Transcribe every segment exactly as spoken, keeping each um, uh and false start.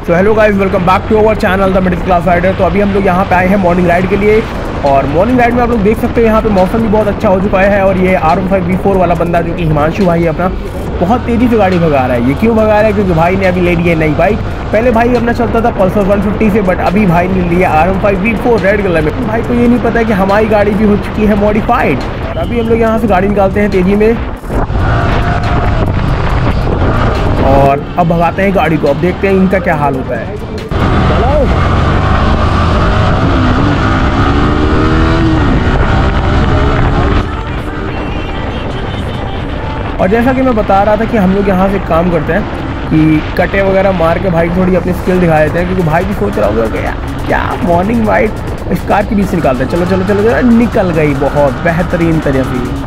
So hello guys, welcome back to our channel the middle class rider. तो अभी हम लोग यहाँ पे आए हैं मॉर्निंग राइड के लिए, और मॉर्निंग राइड में आप लोग देख सकते हैं यहाँ पे मौसम भी बहुत अच्छा हो चुका है। और ये R one five V four वाला बंदा जो कि हिमांशु भाई है अपना, बहुत तेज़ी से गाड़ी भगा रहा है। ये क्यों भगा रहा है? क्योंकि भाई ने अभी ले ली है नई बाइक। पहले भाई अपना चलता था पल्सर वन फिफ्टी से, बट अभी भाई ने लिया R one five V four red colour में। भाई को ये नहीं पता है कि हमारी गाड़ी भी हो चुकी है मॉडिफाइड। और अभी हम लोग यहाँ से गाड़ी निकालते हैं तेज़ी में और अब भगाते हैं गाड़ी को। अब देखते हैं इनका क्या हाल होता है। और जैसा कि मैं बता रहा था कि हम लोग यहाँ से काम करते हैं कि कटे वगैरह मार के भाई थोड़ी अपनी स्किल दिखा देते हैं, क्योंकि भाई भी सोच रहा होगा कि क्या मॉर्निंग राइड इस कार के बीच से निकालते हैं। चलो चलो चलो चलो, निकल गई बहुत बेहतरीन तरीके।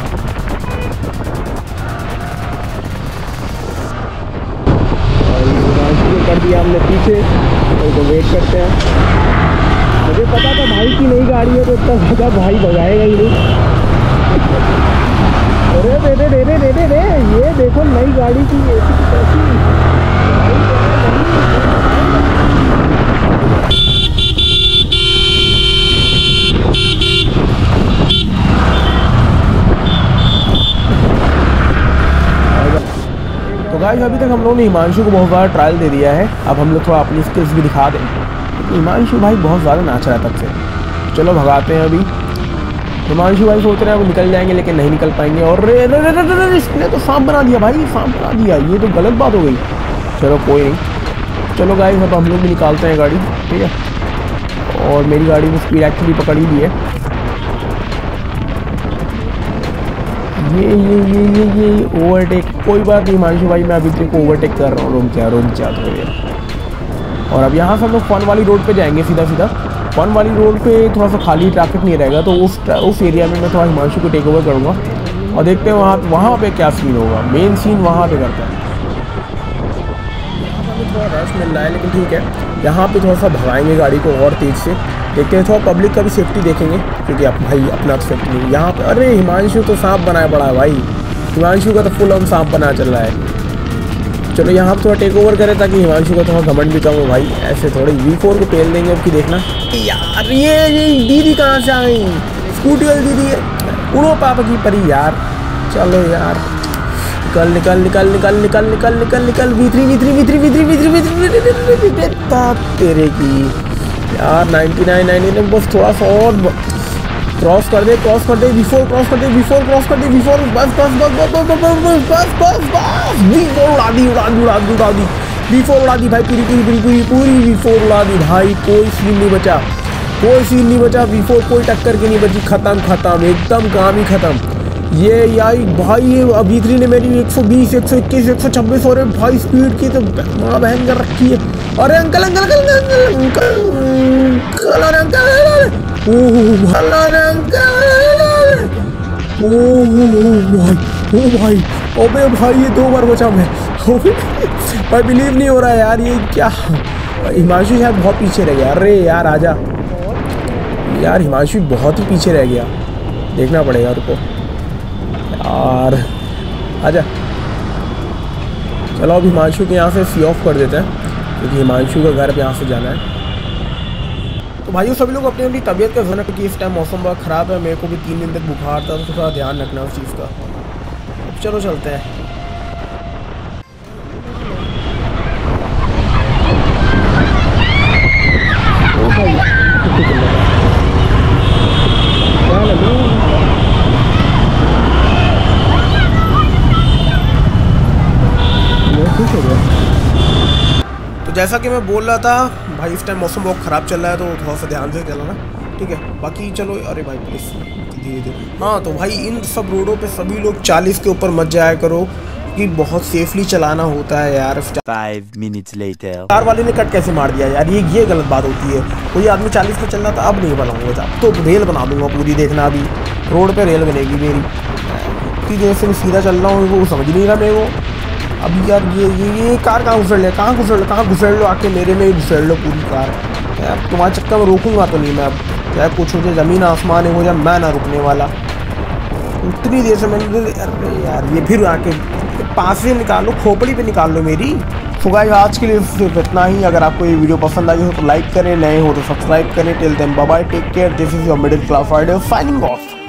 कर दिया हमने पीछे, तो वेट करते हैं। मुझे पता था भाई की नई गाड़ी है तो इतना ज़्यादा भाई भगाएगा ही नहीं। अरे दे दे दे दे दे दे दे ये देखो नई गाड़ी की ऐसी की कैसी। तो गाइस, अभी तक हम लोगों ने हिमांशु को बहुत ज़्यादा ट्रायल दे दिया है। अब हम लोग थोड़ा अपनी स्किल्स भी दिखा दें, क्योंकि हिमांशु भाई बहुत ज़्यादा नाच रहा है तब से। चलो भगाते हैं। अभी हिमांशु भाई सोच रहे हैं वो निकल जाएंगे, लेकिन नहीं निकल पाएंगे। और रे रे रे रे रे इसने तो सांप बना दिया भाई, सांप बना दिया। ये तो गलत बात हो गई। चलो कोई नहीं, चलो गाइस अब हम लोग भी निकालते हैं गाड़ी, ठीक है। और मेरी गाड़ी में स्पीड एक्चुअली पकड़ ही दी है। ये ये ये ये ये ओवरटेक, कोई बात नहीं हिमांशु भाई, मैं अभी तेरे को ओवरटेक कर रहा हूँ। रुक जा रुक जा तो ये। और अब यहाँ से हम लोग फन वाली रोड पे जाएंगे सीधा सीधा। फन वाली रोड पे थोड़ा सा खाली ट्रैफिक नहीं रहेगा, तो उस उस एरिया में मैं थोड़ा हिमांशु को टेक ओवर करूँगा और देखते हैं वहाँ वहाँ पे क्या सीन होगा। मेन सीन वहाँ पे करता है। यहाँ पर हमें थोड़ा रश मिल रहा है, लेकिन ठीक है, यहाँ पे थोड़ा सा भगाएंगे गाड़ी को और तेज़ से। देखते हैं, थोड़ा पब्लिक का भी सेफ्टी देखेंगे, क्योंकि आप भाई अपना तो सेफ्टी नहीं। यहाँ पे अरे हिमांशु तो सांप बनाया पड़ा है भाई, हिमांशु का तो फुल ऑन सांप बना चल रहा है। चलो यहाँ पर थोड़ा टेक ओवर करें ताकि हिमांशु का थोड़ा घमंड भी कम हो भाई। ऐसे थोड़ी वी फोर को पेल देंगे अब की, देखना यार। ये ये दीदी कहाँ से आई? स्कूटी वाली दीदी है, उड़ो पापा की परी यार। चलो यार, निकल निकल निकल निकल निकल निकल निकल निकल V three V three V three V three V three V three तेरे की यार। नाइन्टी नाइन नाइन्टी नाइन बस थोड़ा सा और क्रॉस कर दे, क्रॉस कर दे, वी फोर क्रॉस कर दे, वी फोर क्रॉस कर दे, वी फोर बस बस बस बस बस बस बस बस बस बस वी फोर उड़ा दी उड़ा दी उड़ा दी उड़ा दी वी फोर उड़ा दी भाई, पूरी पूरी पूरी पूरी पूरी वी फोर उड़ा दी भाई। कोई सीन नहीं बचा, कोई सीन नहीं बचा। वी फोर कोई टक्कर की नहीं बची, खत्म खत्म एकदम, काम ही खत्म। ये यार भाई, ये वी थ्री ने मेरी एक सौ बीस एक सौ इक्कीस एक सौ छब्बीस और भाई स्पीड की तो माँ बहन कर रखी है। अरे uncle uncle uncle uncle uncle अरे अंकल, ओह अरे अंकल, ओह भाई ओ भाई, अबे भाई ये दो बार बचा मैं भाई। बिलीव नहीं हो रहा है यार, ये क्या। हिमांशु शायद बहुत पीछे रह गया। अरे यार आजा यार, हिमांशु बहुत ही पीछे रह गया, देखना पड़ेगा रुको यार, आजा। चलो अब हिमांशु के यहाँ से सी ऑफ कर देते हैं, क्योंकि हिमांशु का घर पे यहाँ से जाना है। तो भाइयों सभी लोग अपनी अपनी तबीयत का ध्यान रखें, क्योंकि इस टाइम मौसम बहुत ख़राब है। मेरे को भी तीन दिन तक बुखार था, तो थोड़ा ध्यान रखना उस चीज़ का। चलो चलते हैं। तो जैसा कि मैं बोल रहा था भाई, इस टाइम मौसम बहुत ख़राब चल रहा है, तो थोड़ा सा ध्यान से चलाना, ठीक है। बाकी चलो, अरे भाई प्लीज़ धीरे धीरे। हाँ तो भाई इन सब रोडों पे सभी लोग चालीस के ऊपर मत जाया करो, कि बहुत सेफली चलाना होता है यार। फाइव मिनट्स लेटर कार वाले ने कट कैसे मार दिया यार, ये ये गलत बात होती है। कोई आदमी चालीस पे चल रहा था, अब नहीं बनाऊंगा, अब तो रेल बना दूंगा पूरी, देखना अभी रोड पे रेल बनेगी मेरी। इतनी देर से मैं सीधा चल रहा हूँ, वो समझ नहीं रहा मेरे को। अब यार ये ये ये कार कहाँ घुसड़ ले, कहाँ घुसड़ लो कहाँ घुसड़ लो आके मेरे में ही घुसड़ लो पूरी कार यार। तुम्हारे चक्कर में रोकूंगा तो नहीं मैं, अब चाहे कुछ हो जाए, ज़मीन आसमान हो जाए, मैं ना रुकने वाला। उतनी देर से मैंने, अरे यार ये फिर आके पास से निकालो, खोपड़ी पे निकाल लो मेरी, सो गाइस आज के लिए सिर्फ इतना ही। अगर आपको ये वीडियो पसंद आई हो तो लाइक करें, नए हो तो सब्सक्राइब करें। Till then bye bye, take care, this is your middle class rider signing of.